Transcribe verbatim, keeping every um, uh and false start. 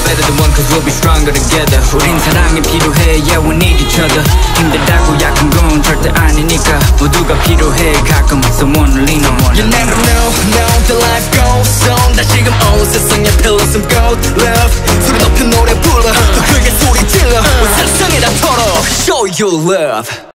better than one cause we'll be stronger together. 우린 사랑이 필요해, yeah we need each other. 힘들다고 약한 건 절대 아니니까 모두가 필요해 가끔 someone to lean on. You never know, know the life goes on. 다시금 온 세상에 pillow some gold love. 소리 높여 노래 불러 더 크게 소리 질러 온 세상에 다 털어. Show your love.